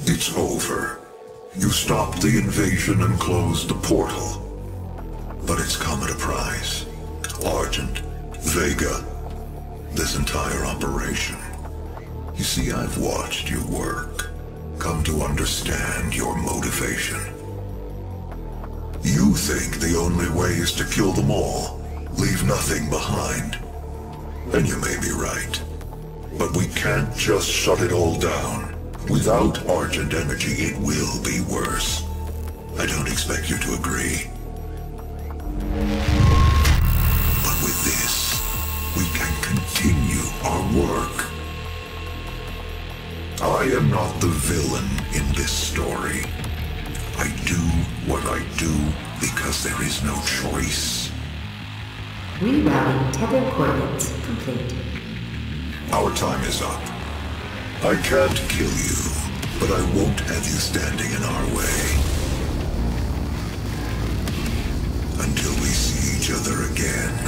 It's over. You stopped the invasion and closed the portal. But it's come at a price. Argent, Vega, this entire operation. You see, I've watched you work, come to understand your motivation. You think the only way is to kill them all, leave nothing behind. And you may be right. But we can't just shut it all down. Without Argent energy, it will be worse. I don't expect you to agree. But with this, we can continue our work. I am not the villain in this story. I do what I do because there is no choice. Rerouting tether coordinates complete. Our time is up. I can't kill you, but I won't have you standing in our way. Until we see each other again.